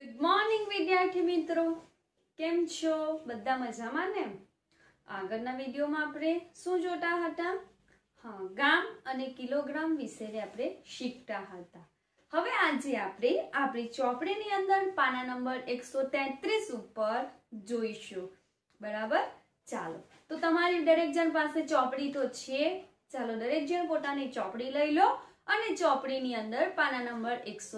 Good morning વિદ્યાર્થી મિત્રો, કેમ છો? બધા મજામાં ને? આગળના વિડીયોમાં આપણે શું જોતા હતા? ગામ અને કિલોગ્રામ વિશે આપણે શીખતા હતા. હવે આજે આપણે આપણી ચોપડીની અંદર પાના નંબર 133 ઉપર જોઈશું. બરાબર? ચાલો, તો તમારી દરેક જણ પાસે ચોપડી તો છે. ચાલો, દરેક જણ પોતાની ચોપડી લઈ લો અને ચોપડીની અંદર પાના નંબર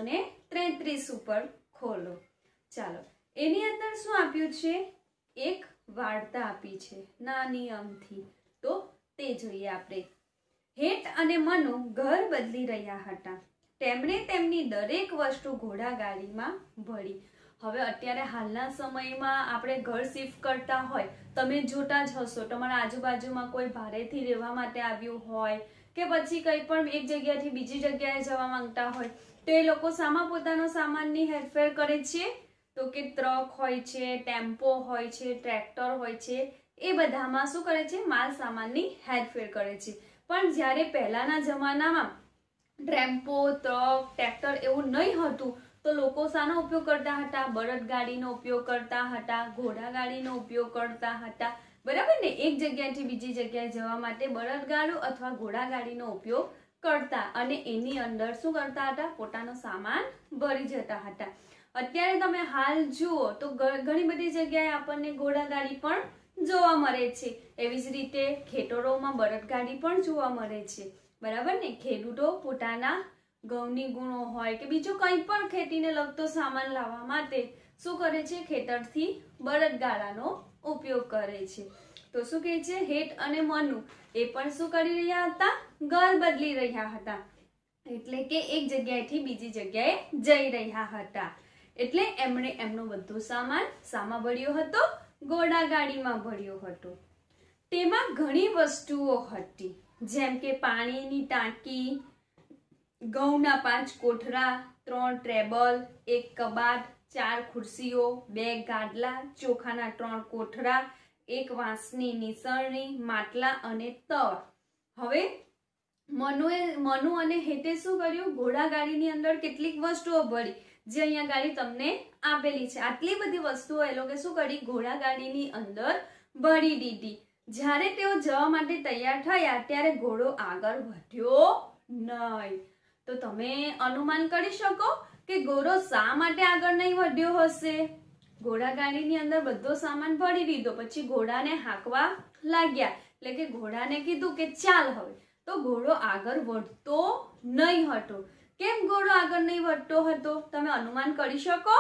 133 ઉપર ખોલો. ચાલો, એની અંદર શું આપ્યું છે? એક વાર્તા આપી છે નાની અમથી. તો તે જોઈએ આપણે. હેત અને મનુ ઘર બદલી રહ્યા હતા. તેમણે તેમની દરેક વસ્તુ ઘોડાગાડીમાં ભરી. હવે અત્યારે હાલના સમયમાં આપણે ઘર શિફ્ટ કરતા હોય, તમે જોતા જ હશો, તમારા આજુબાજુમાં કોઈ ભારેથી રહેવા માટે આવ્યું હોય કે પછી કંઈ પણ એક જગ્યાથી બીજી જગ્યાએ જવા માંગતા હોય, તો એ લોકો સામા પોતાનો સામાનની હેરફેર કરે છે. તો કે ટ્રક હોય છે, ટેમ્પો હોય છે, ટ્રેક્ટર હોય છે, એ બધામાં શું કરે છે? માલ સામાનની હેરફેર કરે છે. પણ જ્યારે પહેલાના જમાનામાં ટેમ્પો, ટ્રક, ટ્રેક્ટર એવું નહીં હતું, તો લોકો શાનો ઉપયોગ કરતા હતા? બળદગાડીનો ઉપયોગ કરતા હતા, ઘોડાગાડીનો ઉપયોગ કરતા હતા. બરાબર ને? એક જગ્યાએથી બીજી જગ્યાએ જવા માટે બળદગાડું અથવા ઘોડાગાડીનો ઉપયોગ કરતા અને એની અંદર શું કરતા હતા? પોતાનો સામાન ભરી જતા હતા. અત્યારે તમે હાલ જુઓ તો ઘણી બધી જગ્યાએ આપણને ઘોડાગાડી પણ જોવા મળે છે. એવી જ રીતે ખેતરોમાં બળદગાડી પણ જોવા મળે છે. બરાબર ને? ખેડૂતો પોતાના ઘઉંની ગુણો હોય કે બીજો કંઈ પણ ખેતીને લગતો સામાન લાવવા માટે શું કરે છે? ખેતરથી બળદગાડાનો ઉપયોગ કરે છે. તો શું કહે છે? હેત અને મનુ એ પણ શું કરી રહ્યા હતા? ઘર બદલી રહ્યા હતા. એટલે કે એક જગ્યાએથી બીજી જગ્યાએ જઈ રહ્યા હતા. એટલે એમણે એમનો બધો સામાન શામાં ભર્યો હતો? ઘોડાગાડીમાં ભર્યો હતો. તેમાં ઘણી વસ્તુઓ હતી, જેમ કે પાણીની ટાંકી, ઘઉંના 5 કોઠરા, 3 ટેબલ, 1 કબાટ, 4 ખુરશીઓ, 2 ગાદલા, ચોખાના 3 કોઠરા, 1 વાંસની નીસરણી, માટલા અને તવ. હવે મનુ અને હેતે શું કર્યું? ઘોડાગાડીની અંદર કેટલીક વસ્તુઓ ભરી, જે અહીંયા ગાડી તમને આપેલી છે. આટલી બધી વસ્તુઓ એ લોકો શું કરી? ઘોડાગાડીની અંદર ભરી દીધી. જ્યારે તેઓ જવા માટે તૈયાર થયા ત્યારે ઘોડો આગળ વધ્યો નહીં. તો તમે અનુમાન કરી શકો કે ઘોડો શા માટે આગળ નહીં વધ્યો હશે? ઘોડાગાડીની અંદર બધો સામાન ભરી દીધો, પછી ઘોડાને હાંકવા લાગ્યા, એટલે કે ઘોડાને કીધું કે ચાલ હવે. તો ઘોડો આગળ વધતો નહીં હતો. કેમ ઘોડો આગળ નહીં વધતો હતો? તમે અનુમાન કરી શકો?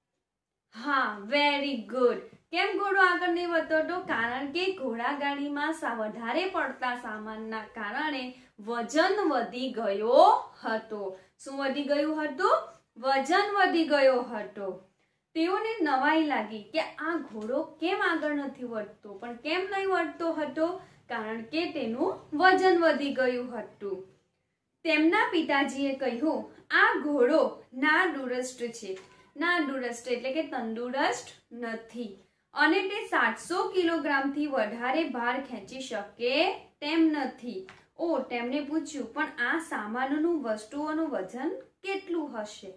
હા, વેરી ગુડ. કેમ ઘોડો આગળ નહીં વધતો હતો? કારણ કે ઘોડાગાડીમાં વધારે પડતા સામાનના કારણે વજન વધી ગયો હતો. શું વધી ગયું હતું? વજન વધી ગયો હતો. તેઓને નવાઈ લાગી કે આ ઘોડો કેમ આગળ નથી વધતો. પણ કેમ નહીં વધતો હતો? કારણ કે તેનું વજન વધી ગયું હતું. તેમના પિતાજીએ કહ્યું, આ ઘોડો નાદુરસ્ત છે. નાદુરસ્ત એટલે કે તંદુરસ્ત નથી અને તે 700 કિલોગ્રામથી વધારે ભાર ખેંચી શકે તેમ નથી. તેમણે પૂછ્યું, પણ આ સામાનનું વસ્તુઓનું વજન કેટલું હશે?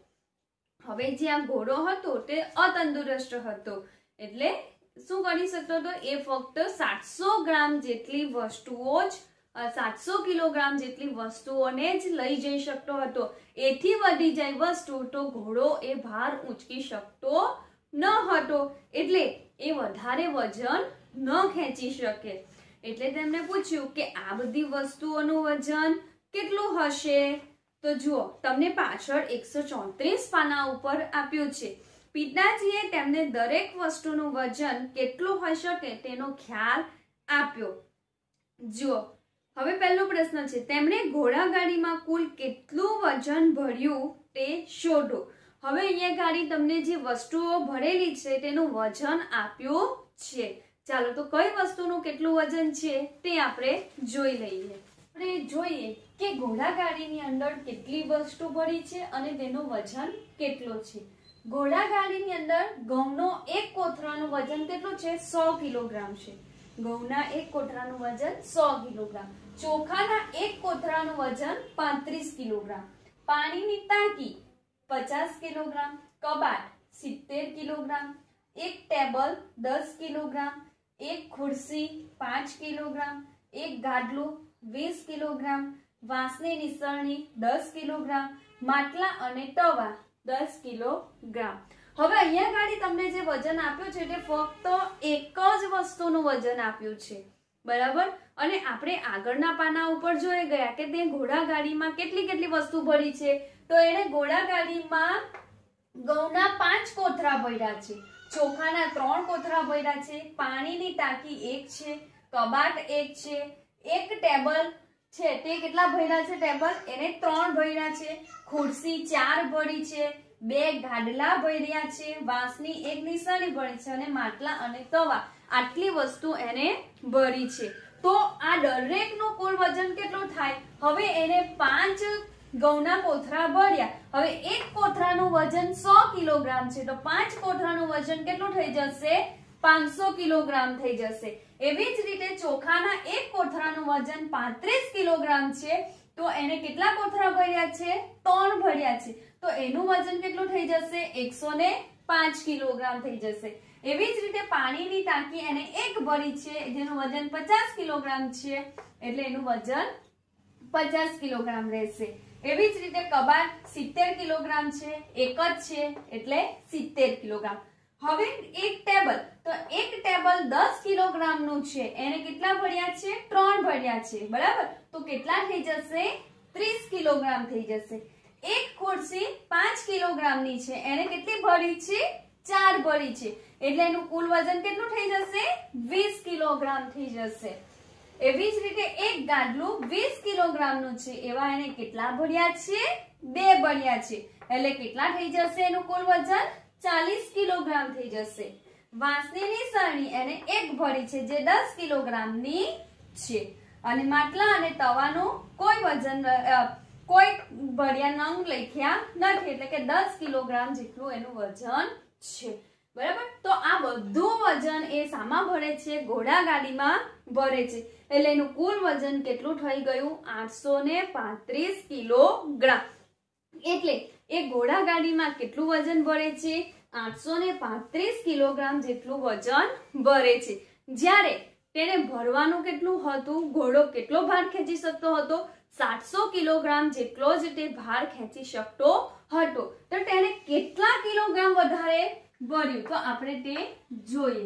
હવે જે આ ઘોડો હતો તે અતંદુરસ્ત હતો, એટલે શું કરી શકતો હતો? એ ફક્ત 700 ગ્રામ જેટલી વસ્તુઓ જ 700 કિલોગ્રામ જેટલી વસ્તુઓને જ લઈ જઈ શકતો હતો. એથી વધી જાય વસ્તુ તો ઘોડો એ ભાર ઊંચકી શકતો ન હતો, એટલે એ વધારે વજન ન ખેંચી શકે. એટલે તેમણે પૂછ્યું કે આ બધી વસ્તુઓનું વજન કેટલું હશે? તો જુઓ, તમને પાછળ 134 પાના ઉપર આપ્યું છે. પિતાજીએ તેમને દરેક વસ્તુનું વજન કેટલું હોઈ શકે તેનો ખ્યાલ આપ્યો. જુઓ, હવે પહેલો પ્રશ્ન છે, તેમણે ઘોડાગાડીમાં કુલ કેટલું વજન ભર્યું તે શોધો. હવે અહીંયા ગાડી તમને જે વસ્તુઓ ભરેલી છે તેનું વજન આપ્યું છે. ચાલો, તો કઈ વસ્તુનું કેટલું વજન છે તે આપણે જોઈ લઈએ. આપણે જોઈએ કે ઘોડાગાડીની અંદર કેટલી વસ્તુ ભરી છે અને તેનું વજન કેટલું છે. ઘોડાગાડીની અંદર ઘઉંનો 1 કોથરાનું વજન કેટલું છે? 100 કિલોગ્રામ છે. ઘઉંના 1 કોથરાનું વજન 100 કિલોગ્રામ. ચોખાના 1 કોથરાનું વજન 35 કિલોગ્રામ. પાણીની ટાંકી 50 કિલોગ્રામ. કબાટ 70 કિલોગ્રામ, એક ટેબલ 10 કિલોગ્રામ, એક ખુરશી 5 કિલોગ્રામ, એક ગાડલું 20 કિલોગ્રામ, વાંસની નિસરણી 10 કિલોગ્રામ, માટલા અને તવા 10 કિલોગ્રામ. હવે અહીંયા ગાડી તમને જે વજન આપ્યું છે તે ફક્ત એક જ વસ્તુનું વજન આપ્યું છે, બરાબર. અને આપણે આગળના પાના ઉપર જોઈ ગયા કે તે ઘોડાગાડીમાં કેટલી વસ્તુ ભરી છે. તો એને ઘોડાગાડીમાં ઘઉંના 5 કોથળા ભર્યા છે, ચોખાના 3 કોથળા ભર્યા છે, પાણીની ટાંકી 1 છે, કબાટ 1 છે, એક ટેબલ છે તે કેટલા ભર્યા છે ટેબલ એને 3 ભર્યા છે, ખુરશી 4 ભરી છે, 2 ગાડલા ભર્યા છે, વાંસની 1 નિસરણી ભરી છે અને માટલા અને તવા આટલી વસ્તુ એને ભરી છે. તો આ દરેકનું કુલ વજન કેટલું થાય? હવે એને 5 ઘઉંના કોથળા ભર્યા. હવે એક કોથળાનું વજન 100 કિલોગ્રામ છે, તો 5 કોથળાનું વજન કેટલું થઈ જશે? 500 કિલોગ્રામ થઈ જશે. એવી જ રીતે ચોખાના એક કોથળાનું વજન 35 કિલોગ્રામ છે, તો એને કેટલા કોથળા ભર્યા છે? 3 ભર્યા છે, તો એનું વજન કેટલું થઈ જશે? 105 કિલોગ્રામ થઈ જશે. એવી જ રીતે પાણીની ટાંકી એને 1 ભરી છે, જેનું વજન 50 કિલોગ્રામ છે, એટલે એનું વજન 50 કિલોગ્રામ રહેશે. એવી જ રીતે કબાટ 70 કિલોગ્રામ છે, એક જ છે એટલે 70 કિલોગ્રામ. હવે એક ટેબલ, તો એક ટેબલ 10 કિલોગ્રામ નું છે, એને કેટલા ભર્યા છે? 3 ભર્યા છે, બરાબર. તો કેટલા થઈ જશે? 30 કિલોગ્રામ થઈ જશે. એક ખુરશી 5 કિલોગ્રામ ની છે, એને કેટલી ભરી છે? 4 ભરી છે, એટલે એનું કુલ વજન કેટલું થઈ જશે? 20 કિલોગ્રામ થઈ જશે. એવી જ રીતે એક ગાડલું 20 કિલોગ્રામ નું છે, એવા એને કેટલા ભર્યા છે? 2 ભર્યા છે, એટલે કેટલા થઈ જશે એનું કુલ વજન? 40 કિલોગ્રામ થઈ જશે. વાંસની નિસરણી એને 1 ભરી છે, જે 10 કિલોગ્રામ ની છે. અને માટલા અને તવાનું કોઈ વજન કોઈ ભર્યા નંગ લખ્યા નથી, એટલે કે 10 કિલોગ્રામ જેટલું એનું વજન છે, બરાબર. તો આ બધું વજન એ સામા ભરે છે? ઘોડાગાડીમાં ભરે છે, એટલે એનું કુલ વજન કેટલું થઈ ગયું? 835 કિલોગ્રામ. એટલે એ ઘોડાગાડીમાં કેટલું વજન ભરે છે? 835 કિલોગ્રામ જેટલું વજન ભરે છે. જ્યારે તેને ભરવાનું કેટલું હતું? ઘોડો કેટલો ભાર ખેંચી શકતો હતો? 700 કિલોગ્રામ જેટલો જ તે ભાર ખેંચી શકતો હતો. તો તેને કેટલા કિલોગ્રામ વધારે ભર્યું? તો આપણે તે જોઈએ.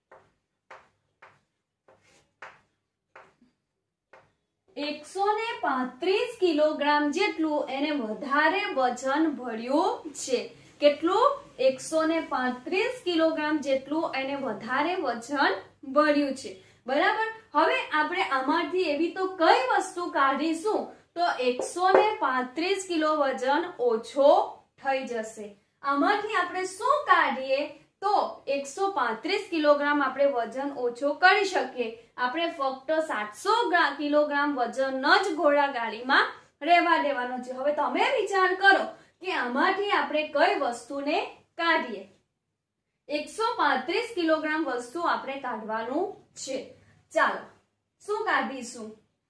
₹135 કિલોગ્રામ જેટલું એને વધારે વજન ભર્યું છે. કેટલું? 135 કિલોગ્રામ જેટલું એને વધારે વજન ભર્યું છે, બરાબર. હવે આપણે આમાંથી એવી તો કઈ વસ્તુ કાઢીશું તો 135 કિલો વજન ઓછો થઈ જશે? આમાંથી આપણે શું કાઢીએ તો 135 કિલોગ્રામ આપણે વજન ઓછો કરી શકીએ. આપણે ફક્ત 700 કિલોગ્રામ વજન જ ઘોડાગાડીમાં રહેવા દેવાનો છે. હવે તમે વિચાર કરો કે આમાંથી આપણે કઈ વસ્તુને કાઢીએ. 135 કિલોગ્રામ વસ્તુ આપણે કાઢવાનું છે. ચાલો શું કાઢીશું?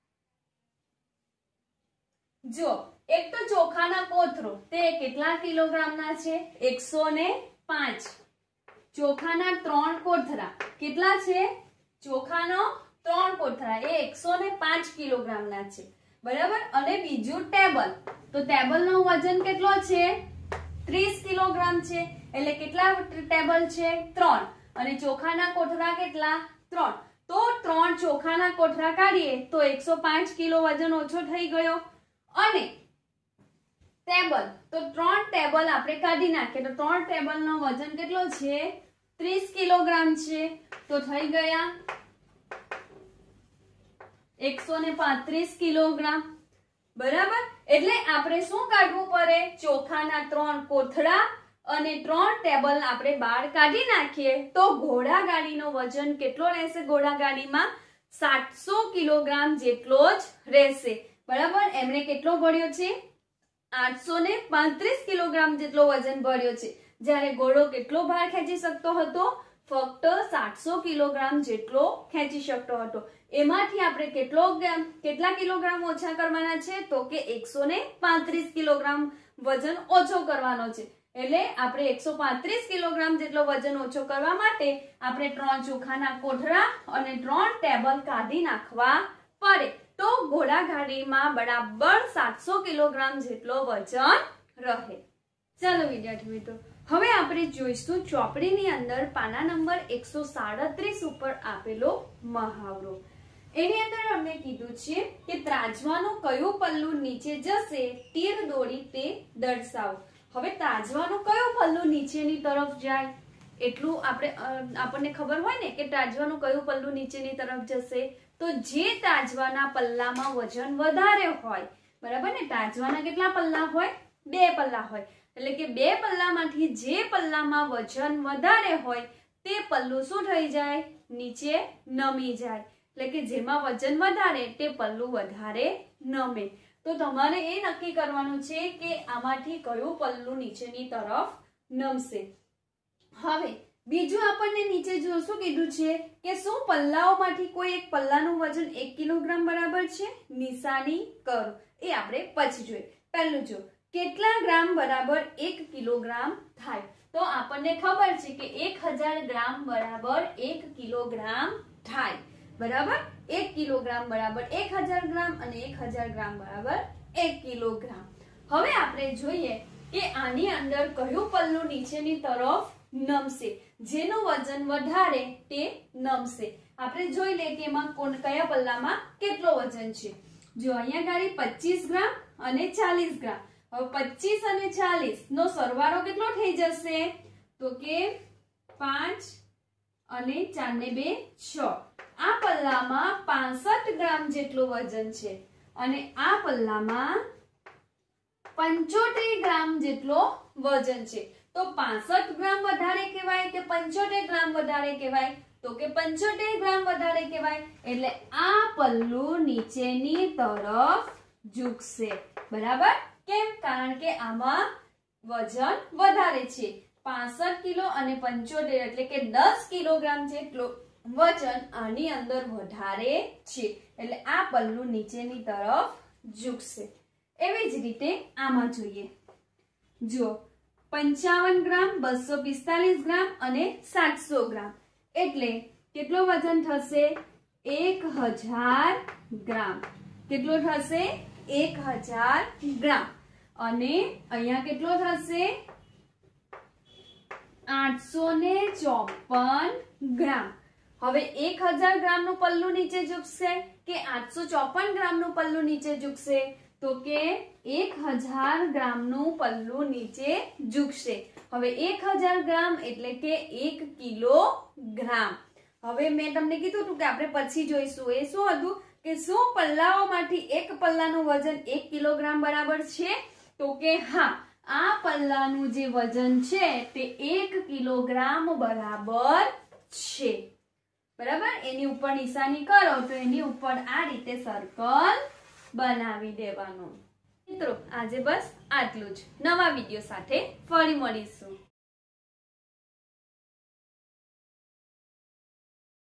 જો એક તો ચોખાના કોથળો, તે કેટલા કિલોગ્રામના છે? 105. ચોખાના 3 કોથળા કેટલા છે? ચોખાનો 3 કોથળા એ 105 કિલોગ્રામના છે, બરાબર. અને બીજું ટેબલ, તો ટેબલનો વજન કેટલો છે? 30 કિલોગ્રામ છે, એટલે કેટલા ટેબલ છે? 3. અને ચોખાના કોથળા કેટલા? 3. તો 3 ચોખાના કોથળા કાઢીએ તો 105 કિલો વજન ઓછો થઈ ગયો. અને ટેબલ, તો 3 ટેબલ આપણે કાઢી નાખીએ તો 3 ટેબલનો વજન કેટલો છે? 30 કિલોગ્રામ છે, તો થઈ ગયા 135 કિલોગ્રામ, બરાબર. એટલે આપણે શું કાઢવું પડે? ચોખાના 3 કોથળા અને 3 ટેબલ આપણે બહાર કાઢી નાખીએ તો ઘોડાગાડીનો વજન કેટલો રહેશે? ઘોડાગાડીમાં 700 કિલોગ્રામ જેટલો જ રહેશે, બરાબર. એમણે કેટલો ભર્યો છે? 835 કિલોગ્રામ જેટલો વજન ભર્યો છે. જ્યારે ઘોડો કેટલો ભાર ખેંચી શકતો હતો? ફક્ત 700 કિલોગ્રામ જેટલો ખેંચી શકતો હતો. એમાંથી આપણે કેટલા કિલોગ્રામ ઓછા કરવાના છે? તો કે 135 કિલોગ્રામ વજન ઓછો કરવાનો છે. એટલે આપણે 135 કિલોગ્રામ જેટલો વજન ઓછો કરવા માટે આપણે 3 ચોખાના કોઠરા અને 3 ટેબલ કાઢી નાખવા પડે તો ઘોડાગાડીમાં બરાબર 700 કિલોગ્રામ જેટલો વજન રહે। ચાલો વિદ્યાર્થી મિત્રો, હવે આપણે જોઈશું ચોપડીની અંદર પાના નંબર 137 ઉપર આપેલો મહાવરો। એની અંદર અમને કીધું છે કે ત્રાજવાનું કયું પલ્લું નીચે જશે તીર દોરી તે દર્શાવો। હવે ત્રાજવાનું કયું પલ્લું નીચેની તરફ જાય એટલું આપણને ખબર હોય ને કે ત્રાજવાનું કયું પલ્લું નીચેની તરફ જશે, તો જે ત્રાજવાના પલ્લામાં વજન વધારે હોય, બરાબર ને, ત્રાજવાના કેટલા પલ્લા હોય? 2 પલ્લા હોય, એટલે કે 2 પલ્લામાંથી જે પલ્લામાં વજન વધારે હોય તે પલ્લું શું થઈ જાય? નીચે નમી જાય, એટલે કે જેમાં વજન વધારે તે પલ્લું વધારે નમે। તો તમારે એ નક્કી કરવાનું છે કે આમાંથી કયું પલ્લું નીચેની તરફ નમશે। હવે બીજું આપણને નીચે જો શું કીધું છે કે શું પલ્લાઓમાંથી કોઈ એક પલ્લાનું વજન 1 કિલોગ્રામ બરાબર છે? નિશાની કરો, એ આપણે પછી જોઈએ। પહેલું જો કેટલા ગ્રામ બરાબર 1 કિલોગ્રામ થાય, તો આપણને ખબર છે કે 1000 ગ્રામ બરાબર 1 કિલોગ્રામ થાય, બરાબર। 1 કિલોગ્રામ બરાબર 1000 ગ્રામ અને 1000 ગ્રામ બરાબર 1 કિલોગ્રામ। હવે આપણે જોઈએ કે આની અંદર કયું પલ્લું નીચેની તરફ નમશે, જેનું વજન વધારે તે નમશે। આપણે જોઈ લે કે એમાં કયા પલ્લામાં કેટલો વજન છે। જો અહીંયા ગાડી 25 ગ્રામ અને 40 ગ્રામ। હવે 25 અને 40 નો સરવાળો કેટલો થઈ જશે? તો કે 5 અને 4 ને 2 6। આ પલ્લામાં 65 ગ્રામ જેટલું વજન છે અને આ પલ્લામાં 75 ગ્રામ જેટલો વજન છે, તો 65 ગ્રામ વધારે કહેવાય કે 75 ગ્રામ વધારે કહેવાય? તો કે 75 ગ્રામ વધારે કહેવાય, એટલે આ પલ્લું નીચેની તરફ ઝૂકશે, બરાબર। કેમ? કારણ કે આમાં વજન વધારે છે, 65 કિલો અને 75 એટલે કે 10 કિલોગ્રામ જેટલો વજન આની અંદર વધારે છે, એટલે આ પલ્લું નીચેની તરફ ઝૂકશે। એવી જ રીતે આમાં જોઈએ, જો 55 ગ્રામ, 245 ગ્રામ અને 700 ગ્રામ, એટલે કેટલો વજન થશે? 1000 ગ્રામ। કેટલો થશે? 1000 ગ્રામ। અને અહીંયા કેટલો થશે? 854 ગ્રામ। હવે 1000 ગ્રામનું પલ્લું નીચે ઝૂકશે કે 854 ગ્રામનું પલ્લું નીચે ઝૂકશે? તો કે 1000 ગ્રામનું પલ્લું નીચે ઝૂકશે। હવે 1000 ગ્રામ એટલે કે 1 કિલોગ્રામ। હવે મેં તમને કીધું હતું કે આપણે પછી જોઈશું, એ શું હતું કે શું પલ્લાઓમાંથી એક પલ્લાનું વજન 1 કિલોગ્રામ બરાબર છે? તો કે હા, આ પલ્લાનું જે વજન છે તે 1 કિલોગ્રામ બરાબર છે, બરાબર। એની ઉપર નિશાની કરો તો એની ઉપર આ રીતે સર્કલ બનાવી દેવાનું। મિત્રો આજે બસ આટલું જ, નવા વિડીયો સાથે ફરી મળીશું।